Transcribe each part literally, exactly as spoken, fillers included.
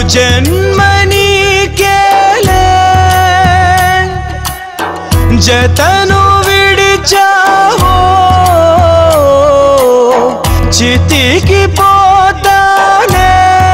జన్మనీకేలే జతను విడిచావో చితికి పోతానే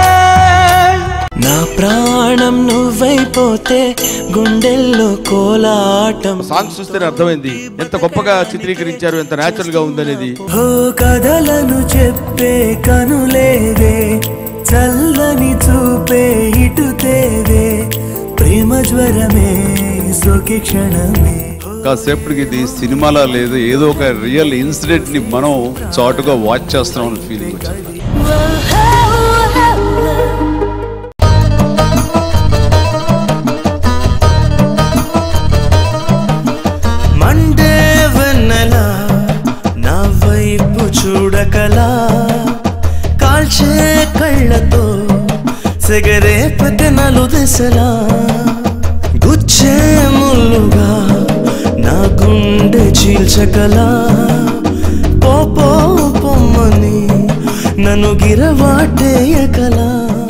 నా ప్రాణం నువ్వైపోతే గుండెల్లో కోలాటం. సాంగ్స్ చూస్తేనే అర్థమైంది ఎంత గొప్పగా చిత్రీకరించారు, ఎంత న్యాచురల్ గా ఉందనేది. ఓ కథలను చెప్పే కనులేవే చల్లని చూపే ఇటు తేవే ప్రేమ జ్వరమే సోకి క్షణమే. కాసేపటికి ఇది సినిమాలా లేదు, ఏదో ఒక రియల్ ఇన్సిడెంట్ ని మనం చాటుగా వాచ్ చేస్తున్నాం అనే ఫీలింగ్ వచ్చింది. మండే వెన్నెలా నా వైపు చూడకలా కాల్చే కళ్ళతో సెగరే పతనలు దశలా గుచ్చే ముల్లుగా నా గుండె చీల్చకలా పోపో పొమ్మని నన్ను గిరవాటేయకలా.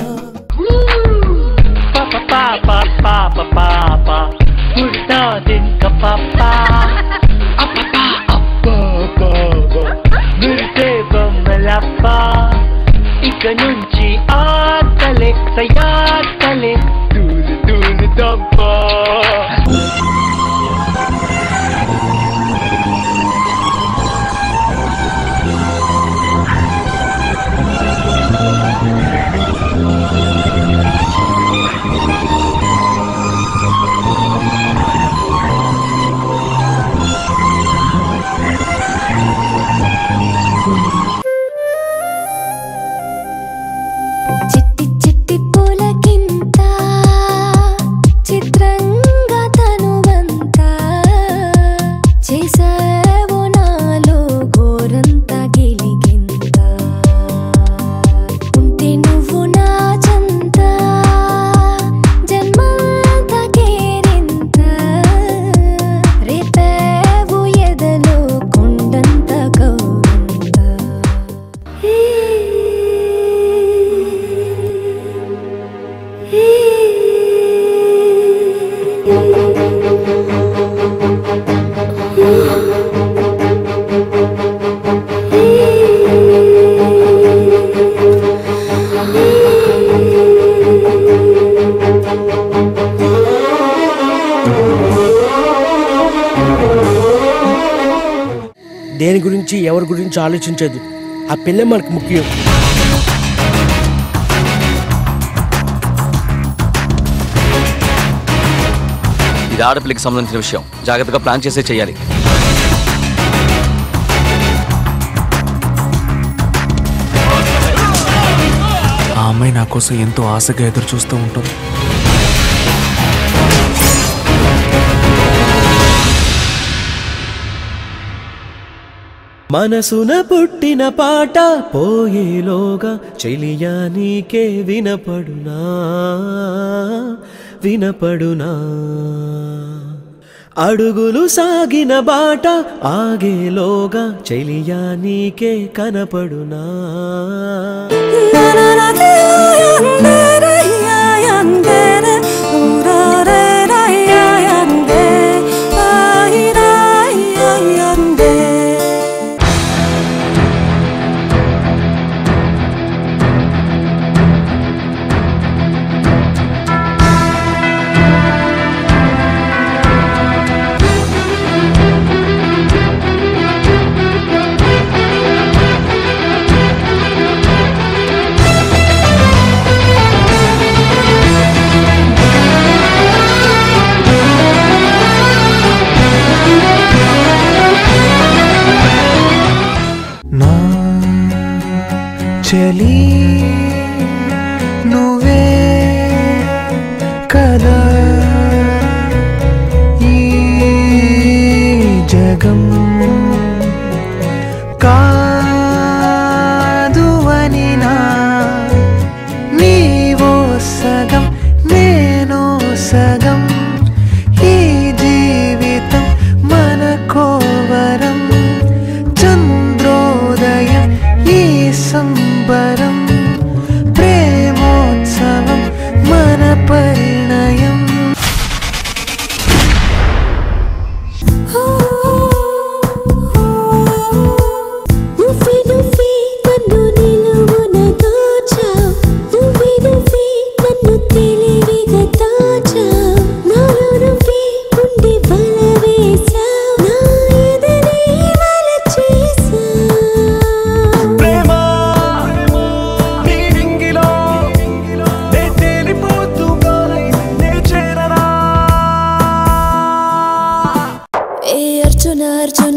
ఇక నుంచి ఆటలే సయాటలే దూలు దూలు దబ్బా. చిట్టి చిట్టి పూలకింత చిత్రంగా తనువంతా చేసావో నాలో గోరంత గిలిగింత ఉంటే నువ్వు నా చంత జన్మంత కేరింత రేపావు ఎదలో కొండంత గౌరంత. దేని గురించి ఎవరి గురించి ఆలోచించదు, ఆ పిల్ల మనకు ముఖ్యం. ఇది ఆడపిల్లకి సంబంధించిన విషయం, జాగ్రత్తగా ప్లాన్ చేసే చేయాలి. ఆ అమ్మాయి నా కోసం ఎంతో ఆశగా ఎదురు చూస్తూ ఉంటుంది. మనసున పుట్టిన పాట పోయేలోగా చెలియా నీకే వినపడునా వినపడునా అడుగులు సాగిన బాట ఆగేలోగా చెలియా నీకే కనపడునా.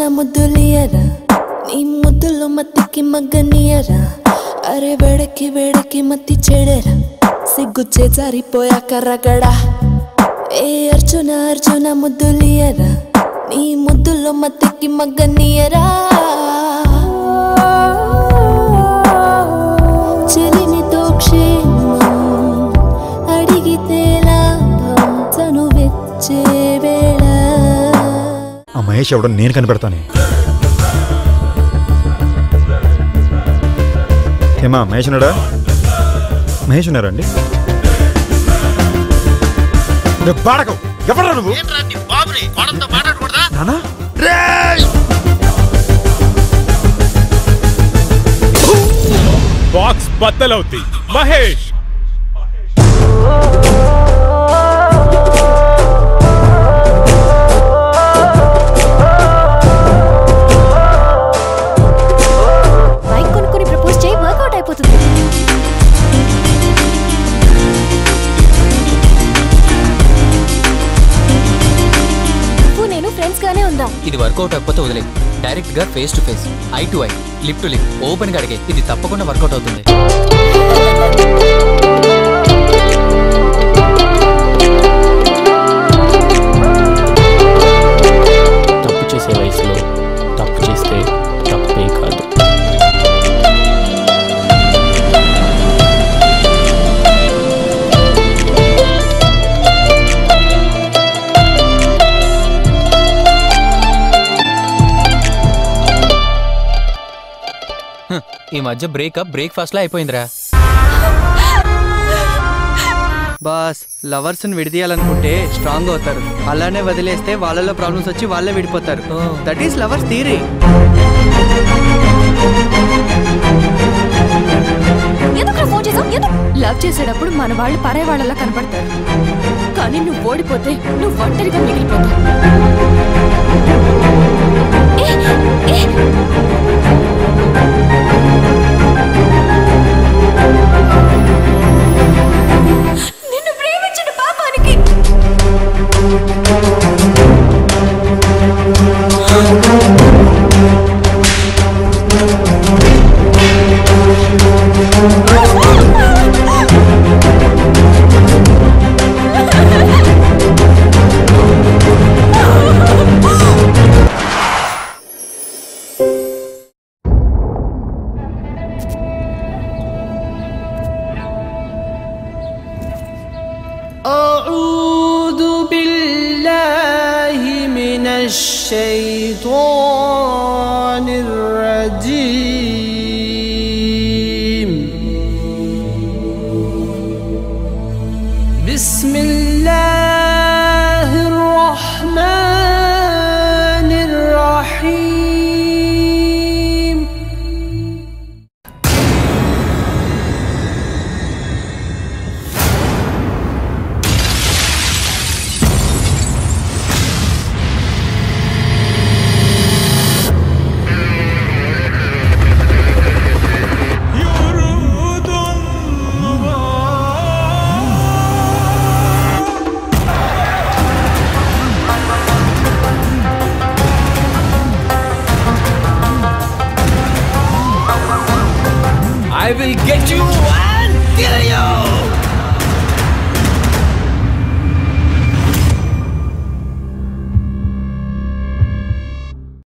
ముద్దులియరా నీ ముద్దులో మత్తికి మగ్గనియరా అరే వేడకి వేడకి మత్తి చెడరా సిగ్గు చేజారిపోయాక రగడా ఏ అర్జున అర్జున ముద్దులియరా నీ ముద్దులో మత్తికి మగ్గనియరా చెలిమితో క్షేమం అడిగితే లాభం తను వెచ్చే వేళ ఆ మహేష్ ఎవడో నేను కనిపెడతానే. ఏమా మహేష్ ఉన్నాడా? మహేష్ ఉన్నారా అండి? ఎవరా నువ్వు? బాక్స్ బద్దలవుతాయి మహేష్. బైక్ కొనుక్కొని ప్రపోజ్ చేయి, వర్కౌట్ అయిపోతుంది. నేను ఫ్రెండ్స్ గానే ఉందాం. ఇది వర్కౌట్ అయిపోతే వదిలే, డైరెక్ట్ గా face to face, eye to eye, lip to lip, open గా అడిగే. ఇది తప్పకుండా వర్కౌట్ అవుతుంది. తప్పు చేసే వయసులో తప్పు చేస్తే తప్పే కాదు. ఈ మధ్య బ్రేకప్ బ్రేక్ఫాస్ట్ లా అయిపోయిందిరా. బాస్, లవర్స్ ని విడదీయాలనుకుంటే స్ట్రాంగ్ అవుతారు, అలానే వదిలేస్తే వాళ్ళలో ప్రాబ్లమ్స్ వచ్చి వాళ్ళే విడిపోతారు. That is lovers theory. ఎందుకు ఫోన్ చేసావు? లవ్ చేసేటప్పుడు మన వాళ్ళు పరే వాళ్ళలా కనపడతారు, కానీ నువ్వు ఓడిపోతే నువ్వు ఒంటరిగా మిగిలిపోతావు. నిన్ను ప్రేమించిన పాపానికి أعوذ بالله من الشيطان الرجيم. بسم الله الرحمن الرحيم. I will get you and kill you!